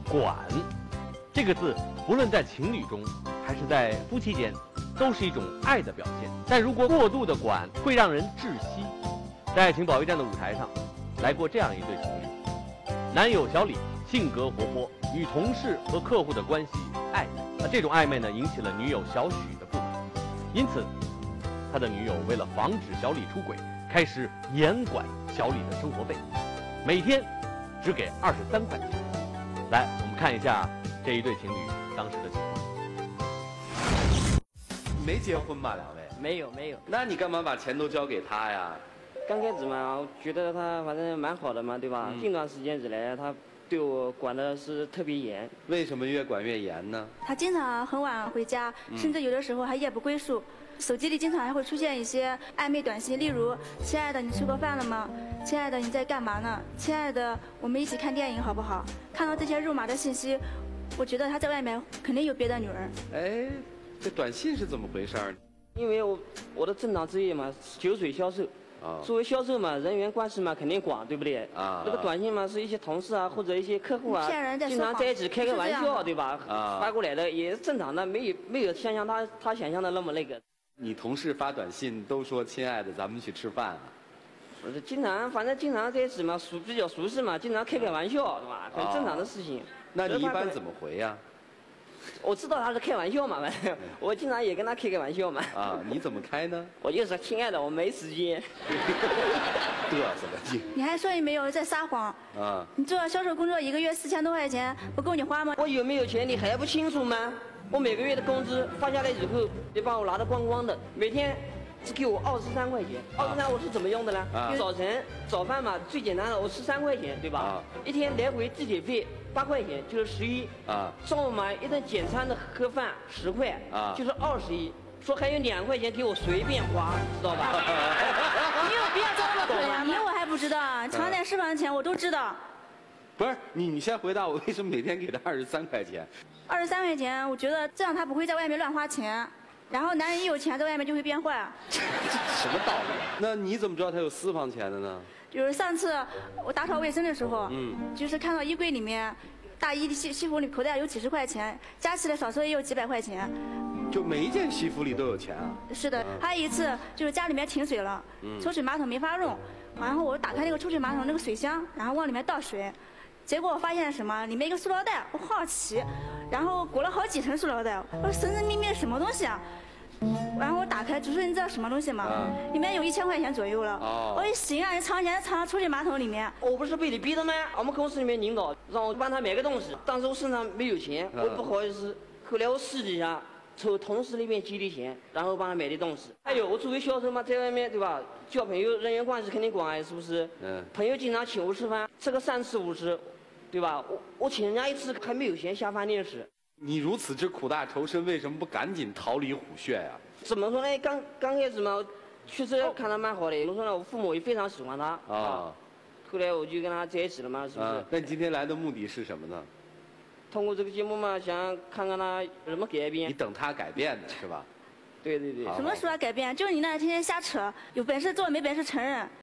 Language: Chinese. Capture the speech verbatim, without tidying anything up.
管这个字，不论在情侣中还是在夫妻间，都是一种爱的表现。但如果过度的管，会让人窒息。在爱情保卫战的舞台上，来过这样一对情侣，男友小李性格活泼，与同事和客户的关系暧昧。那这种暧昧呢，引起了女友小许的不满，因此，他的女友为了防止小李出轨，开始严管小李的生活费，每天只给二十三块钱。来，我们看一下这一对情侣当时的情况。 没结婚吧，两位？ 没有没有。 那你干嘛把钱都交给他呀？ 刚开始嘛，我觉得他反正蛮好的嘛，对吧？嗯、近段时间以来，他对我管的是特别严。 为什么越管越严呢？ 他经常很晚回家，甚至有的时候还夜不归宿。嗯、手机里经常还会出现一些暧昧短信，例如“亲爱的，你吃过饭了吗？亲爱的，你在干嘛呢？亲爱的，我们一起看电影好不好？”看到这些肉麻的信息，我觉得他在外面肯定有别的女人。 哎，这短信是怎么回事呢？ 因为我我的正当职业嘛，酒水销售。啊，作为销售嘛，人员关系嘛肯定广，对不对？啊，这个短信嘛是一些同事啊或者一些客户啊，经常在一起开个玩笑，对吧？啊，发过来的也是正常的，没有没有想象他他想象的那么那个。 你同事发短信都说亲爱的，咱们去吃饭啊？ 不是，经常反正经常在一起嘛，熟比较熟悉嘛，经常开个玩笑，对吧？很正常的事情。 那你一般怎么回呀？ 我知道他是开玩笑嘛，反正我经常也跟他开个玩笑嘛。 啊，你怎么开呢？ 我就说亲爱的，我没时间。 嘚瑟个劲！ 你还说你没有在撒谎啊？你做销售工作一个月四千多块钱，不够你花吗？ 我有没有钱你还不清楚吗？我每个月的工资发下来以后，得把我拿得光光的，每天只给我二十三块钱。二十三我是怎么用的呢？啊、早晨早饭嘛，最简单的我吃三块钱，对吧？啊、一天来回地铁费八块钱，就是十一。啊。中午嘛，一顿简餐的盒饭十块，啊，就是二十一。说还有两块钱给我随便花，知道吧？ 你有必要这么可怜？你我还不知道，常点私房钱我都知道。 不是你，你先回答我，为什么每天给他二十三块钱？ 二十三块钱，我觉得这样他不会在外面乱花钱。然后男人一有钱，在外面就会变坏。 这什么道理？那你怎么知道他有私房钱的呢？ 就是上次我打扫卫生的时候，嗯，就是看到衣柜里面大衣的西西服里口袋有几十块钱，加起来少说也有几百块钱。 就每一件西服里都有钱啊？ 是的，还有一次就是家里面停水了，嗯、抽水马桶没法用，然后我打开那个抽水马桶那个水箱，然后往里面倒水，结果我发现什么？里面一个塑料袋，我好奇，然后裹了好几层塑料袋，我说神神秘秘的什么东西啊？然后我打开，主持人你知道什么东西吗？嗯、里面有一千块钱左右了。哦、我一行啊，你藏钱藏到抽水马桶里面。 我不是被你逼的吗？我们公司里面领导让我帮他买个东西，当时我身上没有钱，嗯、我不好意思。后来我私底下从同事那边借的钱，然后帮他买的东西。还有我作为销售嘛，在外面对吧，交朋友人员关系肯定广，是不是？嗯。朋友经常请我吃饭，吃个三次五次，对吧？我我请人家一次还没有钱下饭店吃。 你如此之苦大仇深，为什么不赶紧逃离虎穴呀？ 怎么说呢？刚刚开始嘛，确实看他蛮好的。怎么说呢？我父母也非常喜欢他啊。哦、后来我就跟他在一起了嘛，是不是？啊、 那你今天来的目的是什么呢？ 通过这个节目嘛，想看看他有什么改变。 你等他改变的是吧？ 对对对。 什么时候改变？就是你那天天瞎扯，有本事做，没本事承认。